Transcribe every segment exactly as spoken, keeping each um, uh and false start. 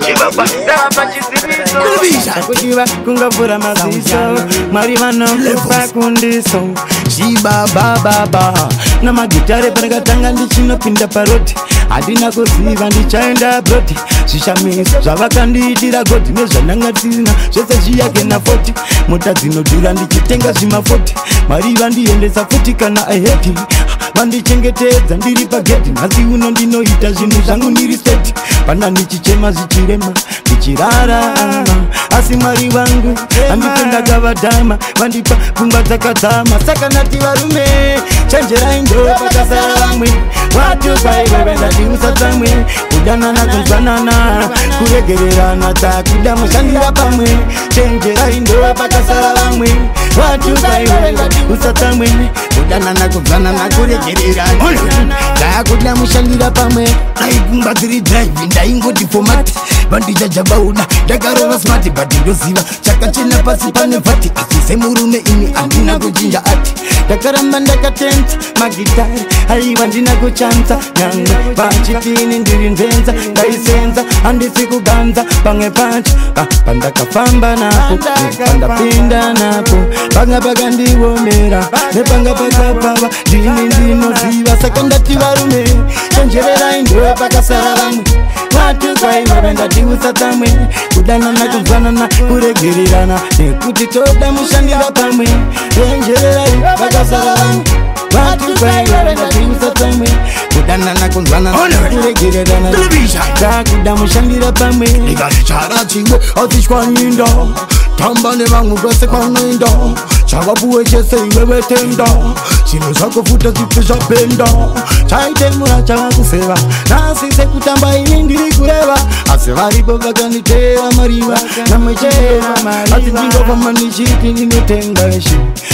Kujiva kungavura maziso Mari vanokupa kundiso Shiba baba baba Na magitare panakatanga ndichinopinda paroti Adina kuziva ndichaenda broti Zvishamiso zvavakandiitira godi Nezvanangatina zvese zviyake na forty Mota dzinodhura ndichitenga zvima forty Mari vandiendesa futi kana aheti Vandichengetedza ndiri pageti Nhasi uno ndinoita zvinhu zvangu ndiri seti Pana ndichichema zvichirema ndichirara Asi Mwari vangu andipenda kavadhama Vandipa pfungwa dzakadzama Saka nati varume chenjerai ndo pakasara vamwe Watukwaiwe ndati usatsamwe Kudanana kunzwanana kuregererana takuda mushandira pamwe Chenjerai ndo pakasara vamwe Watukwaiwe ndati usatsamwe Kudanana kunzwanana kuregererana takuda mushandira pamwe Daipungwa dziri drive ndaingoti format Vandijajabauda ndakarova smart but ndoziva chakachena pasi pane vhati Asi semurume ini andina kuchinja ati Ndakaramba ndakatenta magitari Haiwa ndina kuchanza Nyanga pachitini ndiri nzenza Ndaisenza handisi kuganza Pamwe pacho pandakafamba napo Pandapinda napo Panga pakandiwomera Nepanga pakapava Ndini ndinoziva Saka ndati varume chenjererai ndo pakasara vamwe Watukwaiwe ndati usatsamwe Kudanana kunzwanana kuregererana Nekuti toda mushandira pamwe Chenjererai pakasara vamwe Watukwaiwe ndati usatsamwe Kudanana kunzwanana kuregererana Takuda mushandira pamwe Ndikatichara chingwe atichwanyinda Tamba nevamwe kwese kwanoinda Chavapuwe chese iwe wetenda Zvinhu zvako futa zvipi zvapenda Chaitemura chavakufeva Nasi sekutamba ini ndiri kureva Asi varipo vakanditera mariva Namwechera Asi ndingofamba ndichiti ndinotenga ishi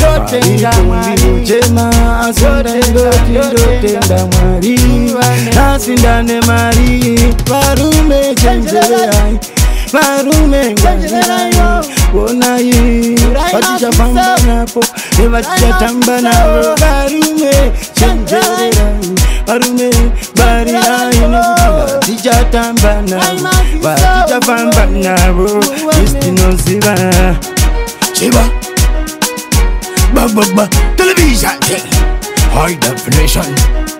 Ndinochema Asi ndangoti ndotenda Mwari Nasi ndane mari Varume chenjererai Varume ngwanjirai Wonai Vatichafamba napo Nevatichatamba navo Varume chenjererai Varume barirai Vatichatamba navo Vatichafamba navo Istinoziva Chiba Ba ba ba Television High definition